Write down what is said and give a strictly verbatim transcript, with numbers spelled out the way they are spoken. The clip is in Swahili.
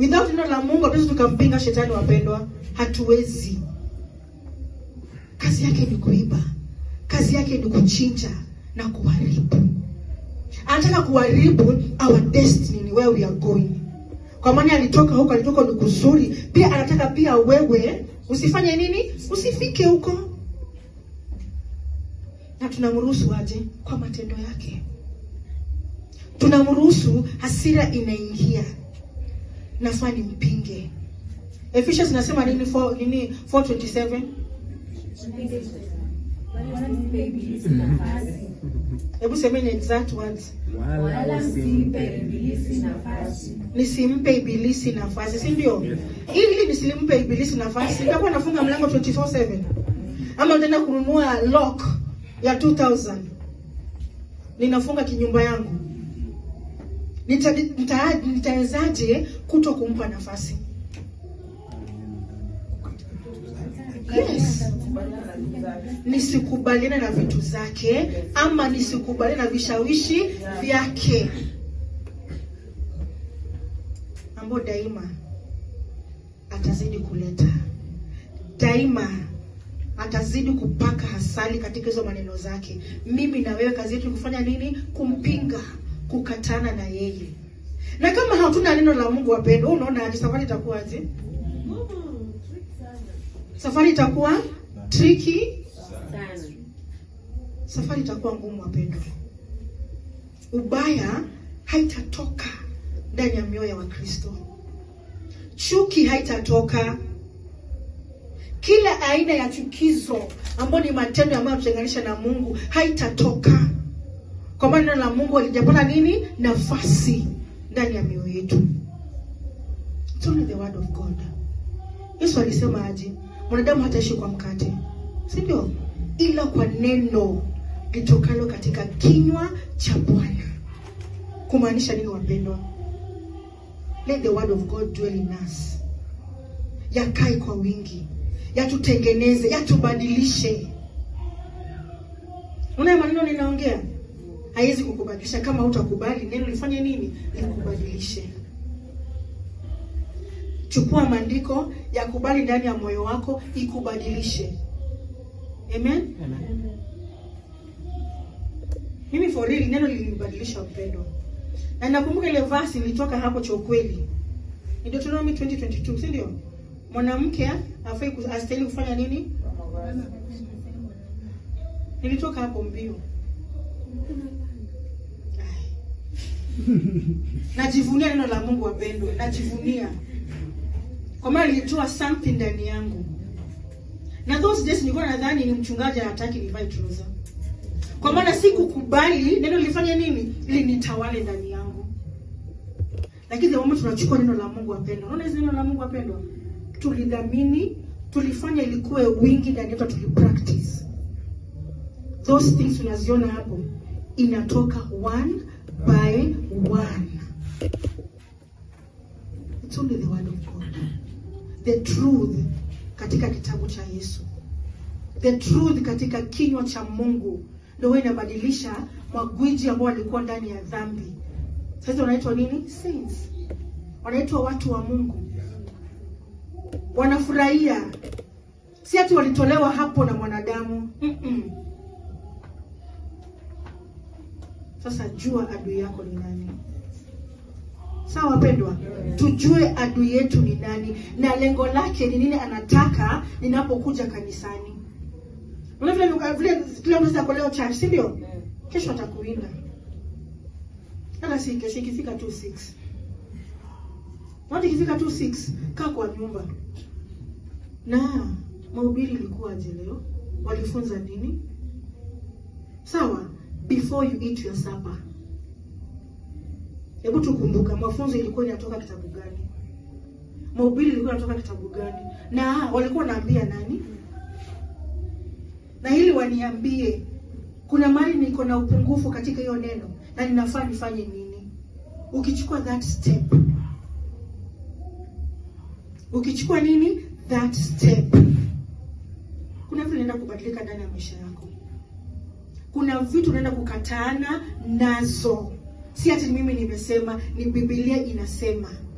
Without neno la Mungu hatuwezi tukampinga shetani wapendwa. Hatuwezi. Kazi yake ni kuiba. Kazi yake ni kuchinja na kuharibu. Anataka kuharibu our destiny, where we are going. Kwa maana alitoka huko, alitoka ni kuzuri. Pia anataka pia wewe usifanye nini? Usifike huko. Na tunamruhusu aje kwa matendo yake. Tunamruhusu hasira inaingia. Nafaa nimpinge. Ephesians inasema nini for nini four twenty-seven? Hebu semeni exact words. Wala usimpe ibilisi nafasi. Nisimpe ibilisi nafasi, si ndio? Ili nisimpe ibilisi nafasi, nitakuwa nafunga mlango twenty-four seven. Ama nitaenda kununua lock ya two thousand. Ninafunga kinyumba yangu. Nita nita nitawezaje kuto kumpa nafasi? Yes. Nisikubaliane na vitu zake ama nisikubaliane na vishawishi vyake. Ambo daima atazidi kuleta. Daima atazidi kupaka hasali katika hizo maneno zake. Mimi na wewe kazi yetu kufanya nini? Kumpinga, kukatana na yeye. Na kama hatuna neno la Mungu wapendwa, unaona aje safari itakuwa aje? Safari itakuwa tricky sana. Safari itakuwa ngumu wapendwa. Ubaya haitatoka ndani ya mioyo ya Wakristo. Chuki haitatoka. Kila aina ya chukizo ambayo ni matendo ambayo tutenganisha na Mungu haitatoka. Kwa maana neno la Mungu alijapata nini? Nafasi ndani ya mioyo yetu. It's only the word of God. Yesu alisema aje? Mwanadamu hataishi kwa mkate, si ndio? Ila kwa neno litokalo katika kinywa cha Bwana. Kumaanisha nini wapendwa? Let the word of God dwell in us. Yakae kwa wingi. Yatutengeneze, yatubadilishe. Unaona maneno ninaongea? Haiwezi kukubadilisha kama hutakubali neno lifanye nini? Likubadilishe. Chukua maandiko, yakubali ndani ya moyo wako, ikubadilishe. Amen? Amen. Mimi for real neno lilinibadilisha upendo. Na nakumbuka ile verse ilitoka hapo cha ukweli. Ni Deuteronomy twenty twenty-two, si ndio? Mwanamke afai kustahili kufanya nini? Nilitoka hapo mbio. Najivunia neno la Mungu wapendwa, najivunia. Kwa maana nilitoa something ndani yangu. Na those days nilikuwa nadhani ni mchungaji anataka nivae trouser. Kwa maana sikukubali neno lifanye nini? Linitawale ndani yangu. Lakini the moment tunachukua neno la Mungu wapendwa. Unaona hizo neno la Mungu wapendwa? Tulidhamini, tulifanya ilikuwe wingi ndani yetu, tulipractice. Those things tunaziona hapo inatoka one by one. It's only the word of God. The truth katika kitabu cha Yesu. The truth katika kinywa cha Mungu ndio inabadilisha magwiji ambao walikuwa ndani ya dhambi. Sasa wanaitwa nini? Saints. Wanaitwa watu wa Mungu. Wanafurahia. Si ati walitolewa hapo na mwanadamu. Mm -mm. Sasa jua adui yako ni nani? Sawa wapendwa? Tujue adui yetu ni nani na lengo lake ni nini, anataka ninapokuja kanisani. Unaona vile vile kila mtu sasa leo church, si ndio? Kesho atakuinda. Hata si kesho ikifika two six. Wadi ikifika two six kaa kwa nyumba. Na mahubiri ilikuwa aje leo? Walifunza nini? Sawa? Before you eat your supper. Hebu tukumbuka mafunzo ilikuwa inatoka kitabu gani? Mahubiri ilikuwa inatoka kitabu gani? Na walikuwa wanaambia nani? Na ili waniambie kuna mali niko na upungufu katika hiyo neno na ninafaa nifanye nini? Ukichukua that step. Ukichukua nini? That step. Kuna vitu vinaenda kubadilika ndani ya maisha yako. Kuna vitu unaenda kukataana nazo. Si ati mimi nimesema, ni Biblia inasema.